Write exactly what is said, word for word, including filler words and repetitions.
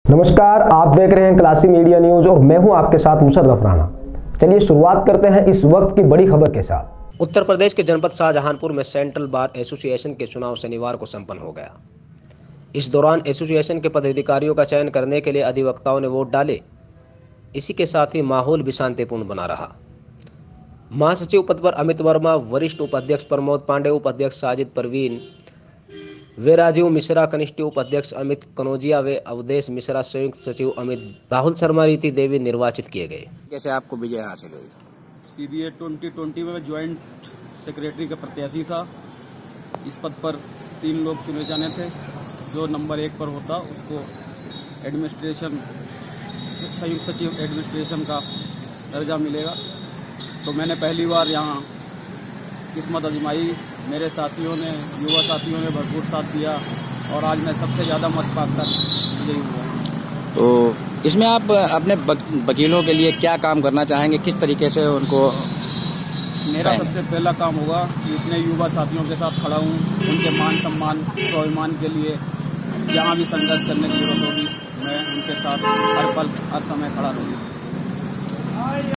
नमस्कार, आप देख रहे हैं क्लासी मीडिया न्यूज और मैं हूं आपके साथ मुशर्रफ राणा। चलिए शुरुआत करते हैं इस वक्त की बड़ी खबर के साथ। उत्तर प्रदेश के जनपद शाहजहांपुर में सेंट्रल बार एसोसिएशन के चुनाव शनिवार को संपन्न हो गया। इस दौरान एसोसिएशन के पदाधिकारियों का चयन करने के लिए अधिवक्ताओं ने वोट डाले। इसी के साथ ही माहौल भी शांतिपूर्ण बना रहा। महासचिव पद पर अमित वर्मा, वरिष्ठ उपाध्यक्ष प्रमोद पांडे, उपाध्यक्ष साजिद परवीन वे राजीव मिश्रा, कनिष्ठ उपाध्यक्ष अमित कनौजिया वे अवधेश मिश्रा, संयुक्त सचिव अमित, राहुल शर्मा, रीति देवी निर्वाचित किए गए। कैसे आपको विजय हासिल हुई? सीबीए ट्वेंटी ट्वेंटी में ज्वाइंट सेक्रेटरी का प्रत्याशी था। इस पद पर तीन लोग चुने जाने थे। जो नंबर एक पर होता उसको एडमिनिस्ट्रेशन संयुक्त सचिव एडमिनिस्ट्रेशन का दर्जा मिलेगा। तो मैंने पहली बार यहाँ किस्मत आजमाई। मेरे साथियों ने, युवा साथियों ने भरपूर साथ दिया और आज मैं सबसे ज़्यादा मत पाकर विजयी हुआ। तो इसमें आप अपने वकीलों के लिए क्या काम करना चाहेंगे, किस तरीके से उनको? मेरा सबसे पहला काम होगा कि इतने युवा साथियों के साथ खड़ा हूँ, उनके मान सम्मान स्वाभिमान के लिए जहाँ भी संघर्ष करने की जरूरत होगी मैं उनके साथ हर पल हर समय खड़ा रहूँगी।